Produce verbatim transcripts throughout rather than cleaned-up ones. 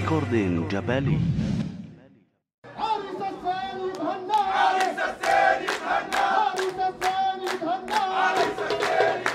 ريكوردين جبلي. عريس الثاني تهنى، عريس الثاني تهنى، عريس الثاني تهنى، عريس الثاني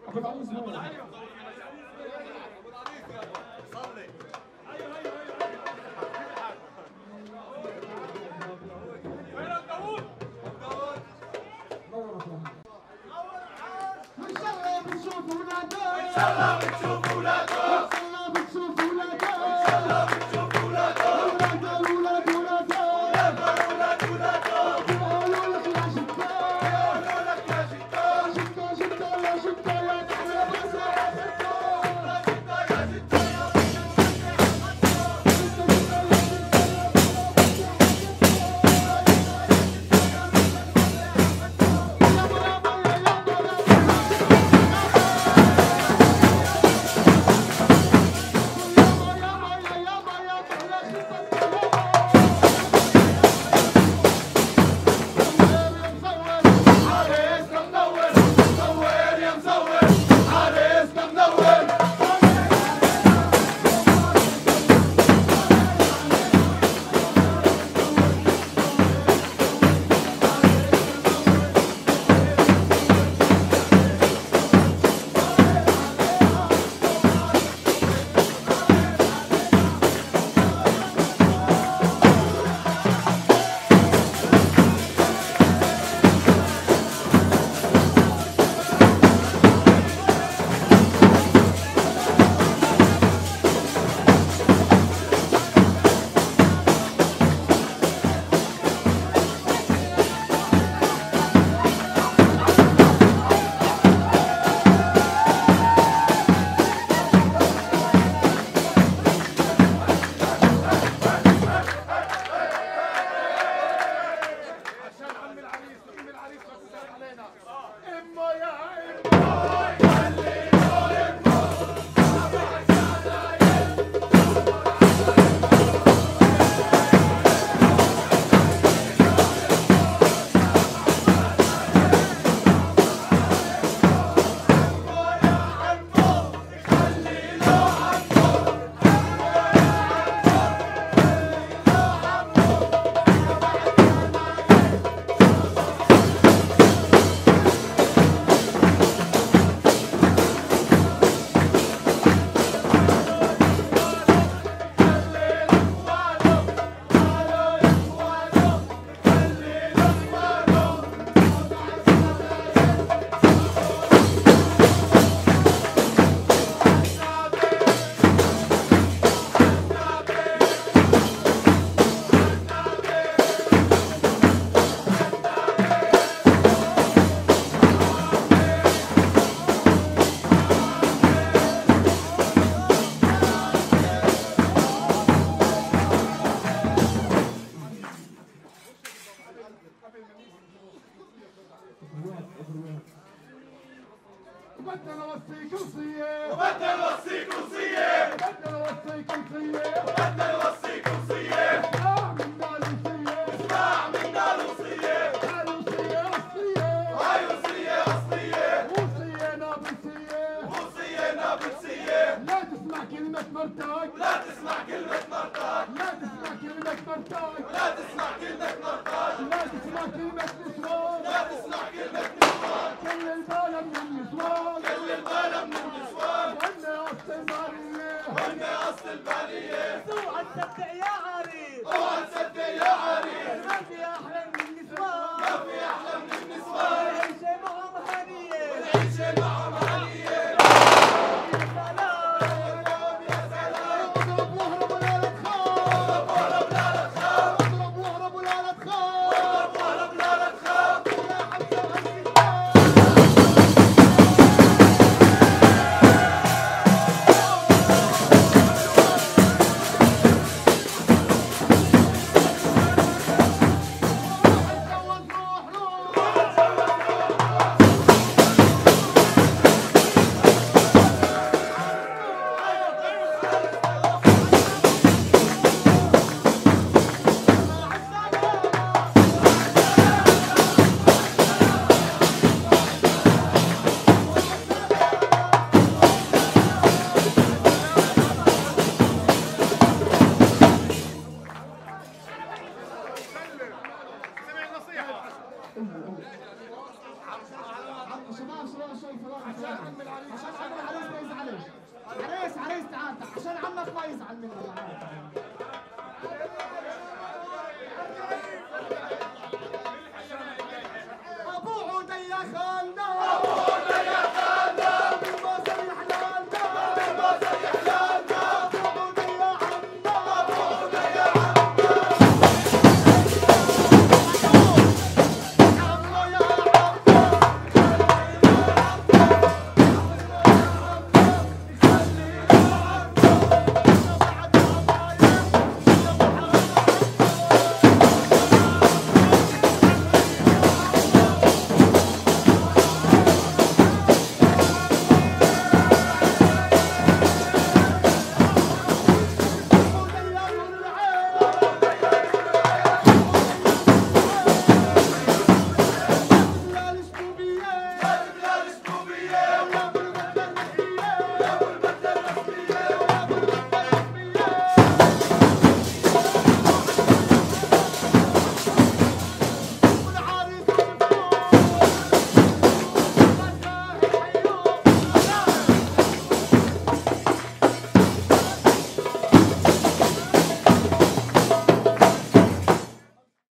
ابو العريس بتشوف ولادك ان شاء الله بتشوف ولادك ان شاء الله بتشوف ولادك ان شاء الله بتشوف ولادك ولاد ولاد ولاد ولاد ولاد يقولوا لك يا جدة يقولوا لك يا جدة جدة جدة يا جدة يا تحيا بس يا جدة جدة يا جدة يا وبدنا نوصيك وصية وبدنا نوصيك وصية وبدنا نوصيك وصية وبدنا نوصيك وصية اسمع منا الوصية اسمع منا الوصية هاي وصية أصلية هاي وصية أصلية وصية نابلسية وصية نابلسية لا تسمع كلمة مرتك لا تسمع كلمة مرتك لا تسمع كلمة مرتك لا تسمع كلمة مرتك لا تسمع كلمة نسوان لا تسمع كلمة نسوان كل البالة من النسوان كل البالة من النسوان وهن أصل البالية وهن أصل البالية اوعى تصدق يا عريس اوعى تصدق يا عريس ما في أحلى من النسوان ما في أحلى من النسوان والعيشة معهم هنية والعيشة معهم هنية يا سلام يا سلام اضرب واهرب ولا لا تخاف اضرب واهرب ولا لا تخاف اضرب واهرب ولا لا تخاف اضرب واهرب ولا لا تخاف يا حمزة وهالستات يا شباب شباب شوي فراغ عشان عم العريس عشان عم العريس ما يزعلش. عريس عريس تعال تعال عشان عمك ما يزعل منك. ابو عودي يا خالنا